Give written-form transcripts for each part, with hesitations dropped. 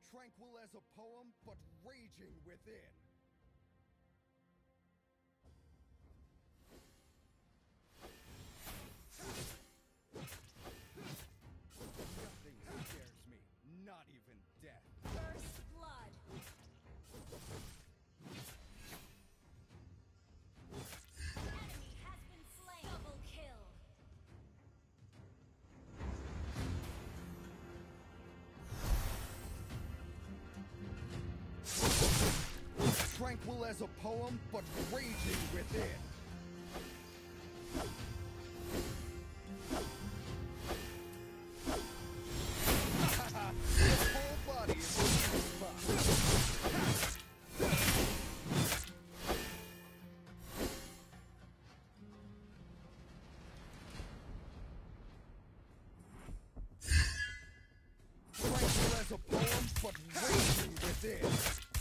Tranquil as a poem, but raging within. Nothing scares me, not even death. First blood. Enemy has been slain. Double kill. Tranquil as a poem, but raging within. Your whole body is a weak spot. Tranquil as a poem, but raging within.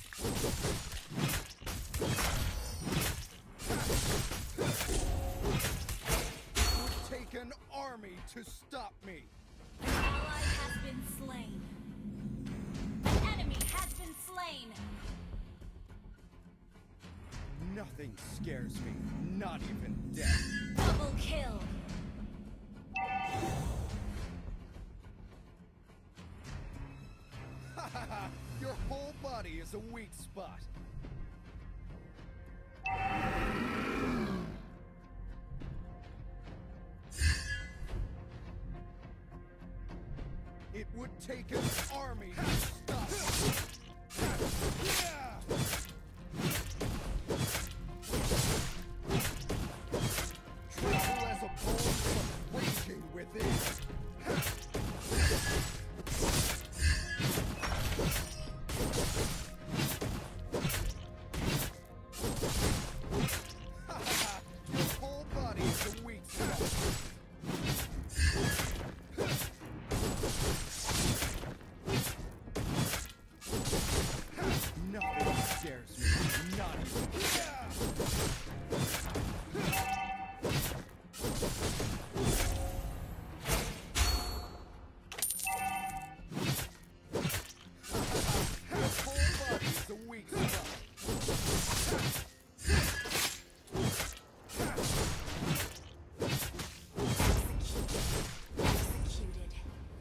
Take an army to stop me. An ally has been slain. An enemy has been slain. Nothing scares me, not even death. Double kill. Ha! Your whole body is a weak spot. It would take an army to stop me. Tranquil as a poem, but raging within. Your whole body is a weak spot. Nothing scares me, not even Your whole body is a weak spot. Executed.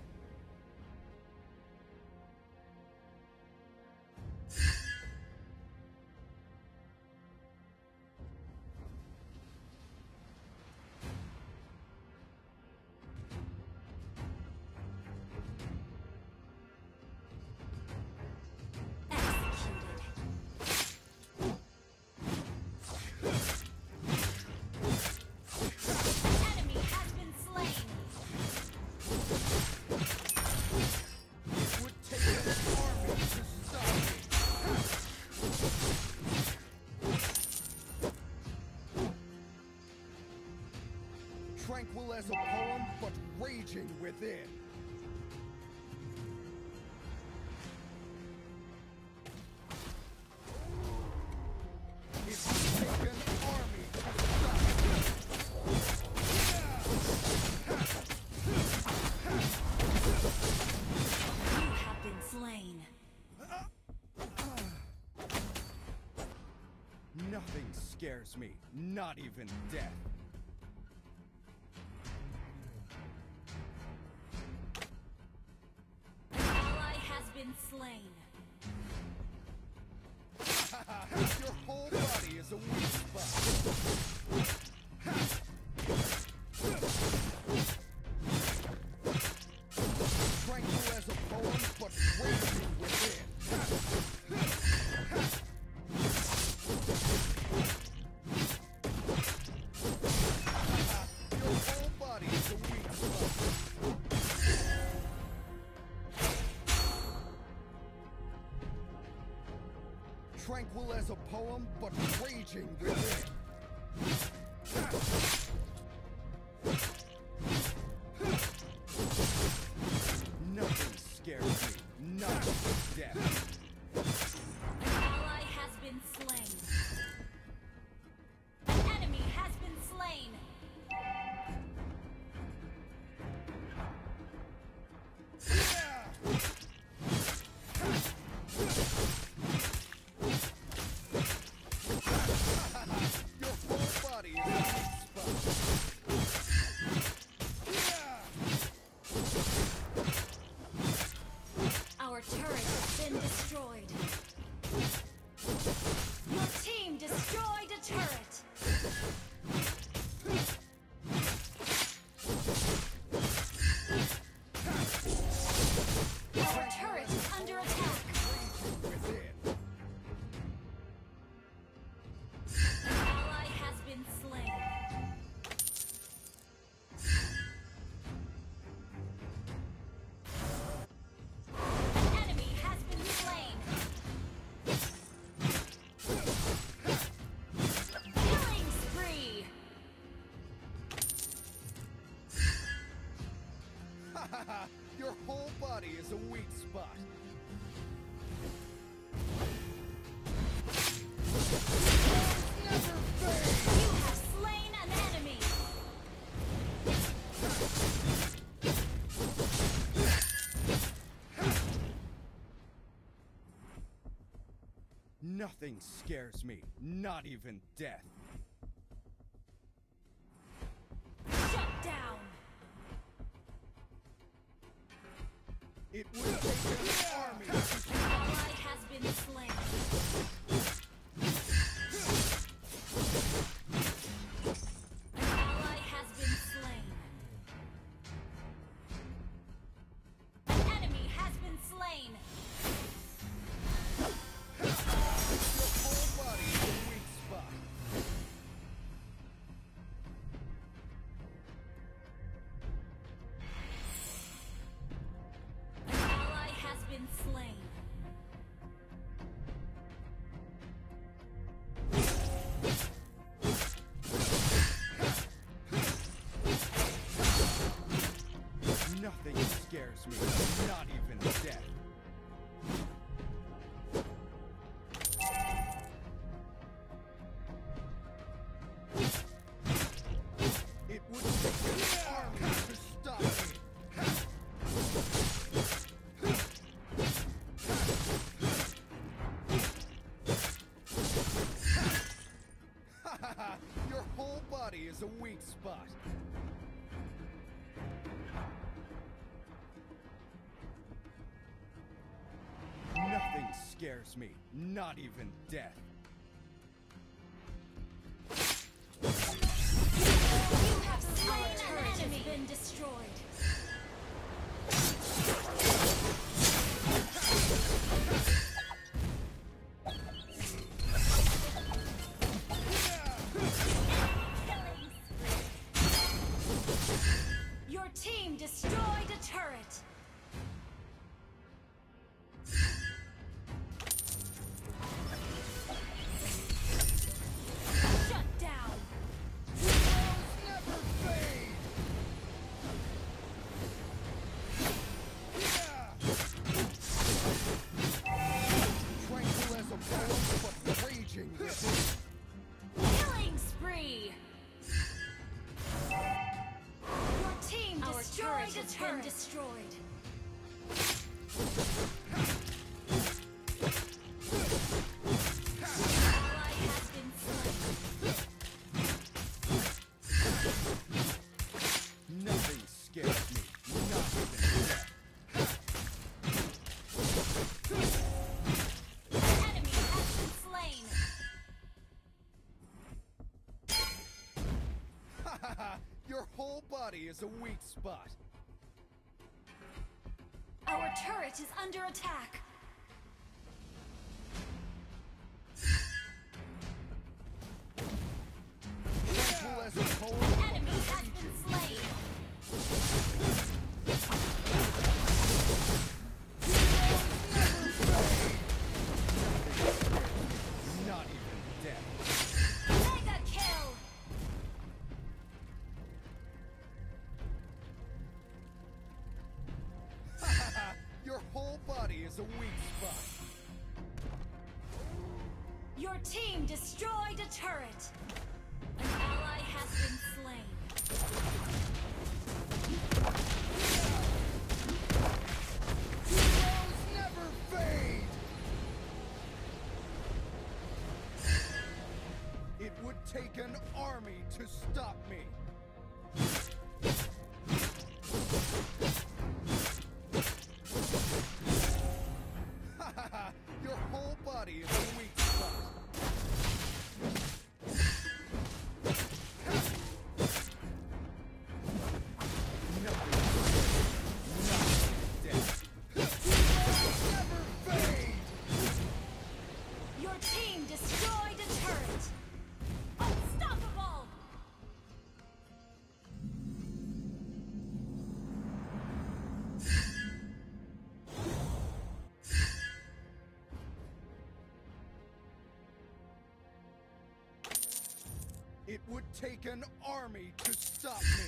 Enemy has been slain. It would take an army to stop me. Tranquil as a poem, but raging within. It would take an army to stop me. You have been slain. Nothing scares me, not even death. An ally has been slain. Your whole body is a weak spot. Tranquil as a poem, but raging within. Your whole body is a weak spot. Tranquil as a poem, but raging within. Nothing scares me, not even death. An ally has been slain. An enemy has been slain. spot. Never fade! You have slain an enemy. Nothing scares me, not even death. Shut down. It would take an army. An ally has been slain. An ally has been slain. An enemy has been slain. Your whole body is a weak spot. An ally has been slain. Nothing scares me, not even death. It would take an army to stop me. Your whole body is a weak spot. Nothing scares me, not even death. You have slain an enemy. Been destroyed. Killing spree. Your team destroyed a turret. Shut down. Never fade! Tranquil as a poem, but raging with Killing spree. Your team destroyed a turret. Destroyed. Ally has been slain. Nothing scares me, not even death. An enemy has been slain. Your whole body is a weak spot. Our turret is under attack. Tranquil as a poem, An enemy has been slain. not even death. Mega kill. Your whole body is a weak spot. Your team destroyed a turret. An ally has been slain. Heroes never fade! It would take an army to stop me. Your whole body is a weak spot. Nothing death. Never fade! Your team destroyed a turret. Unstoppable. It would take an army to stop me.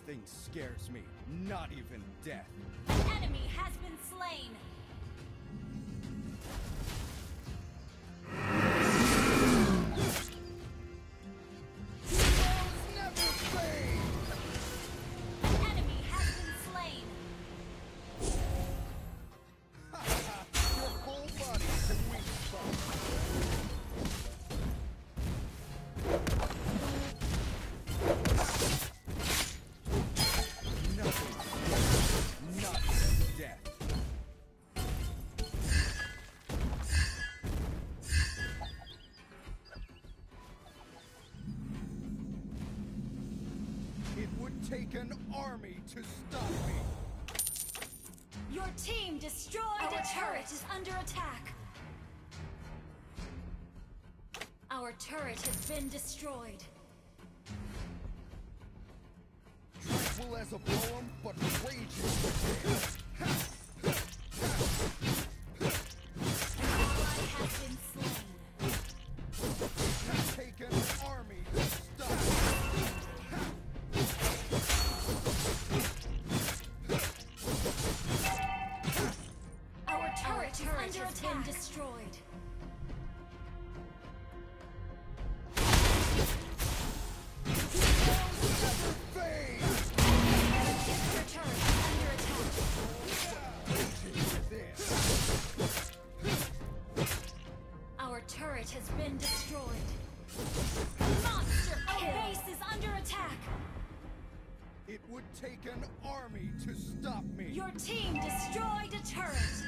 Nothing scares me, not even death. An enemy has been slain. Never fade! An enemy has been slain. Your whole body is a weak spot. Nothing. Not even death. It would take an army to stop me. Your team destroyed a turret is under attack. Our turret has been destroyed. Tranquil as a poem, but raging within. An ally has been slain. It would take an army to stop me. Our turret has been destroyed. Never fade! Your turret is under attack. Raging within. Our turret has been destroyed. Monster kill! Our base is under attack. It would take an army to stop me. Your team destroyed a turret.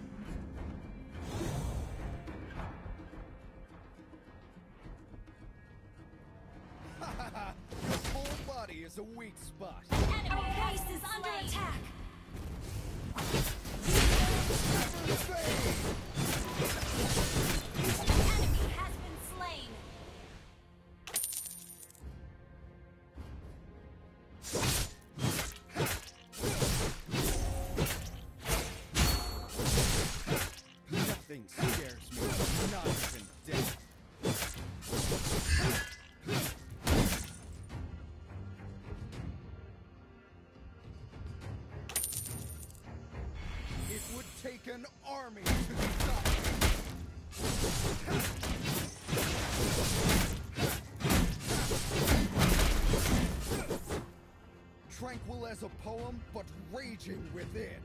Your whole body is a weak spot. Enemy base is under attack. Never fade! Enemy has been slain. Nothing scares me, not even death. It would take an army to stop me. Tranquil as a poem, but raging within.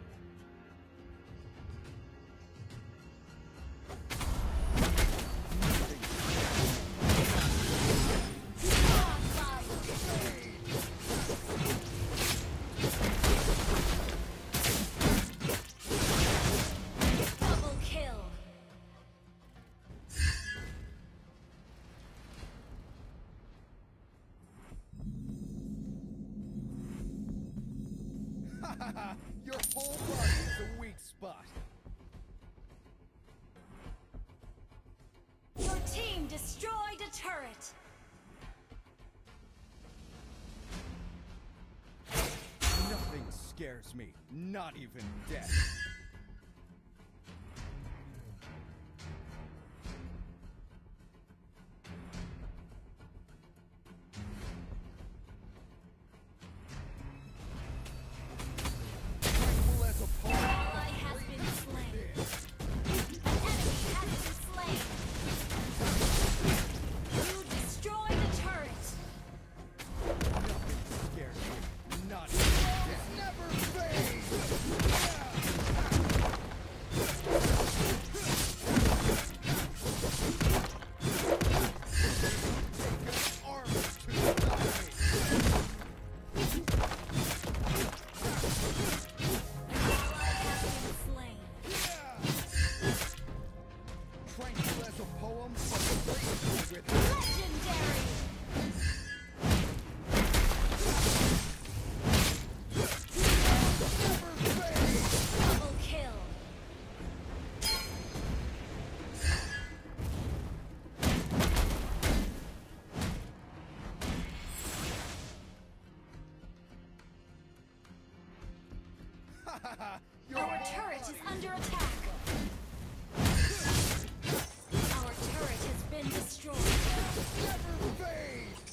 Double kill. Your whole body is a weak spot. Your team destroyed a turret. Nothing scares me, not even death. Tranquil as a poem, Ally has been slain. Enemy has been slain. You destroyed a turret. nothing scares me, not even death. Never fade! Take an army to stop me. Ally has been slain. Tranquil as a poem, but raging with Legendary. never fade! Double kill. Your Our whole turret is body under attack. Our turret has been destroyed. never fade!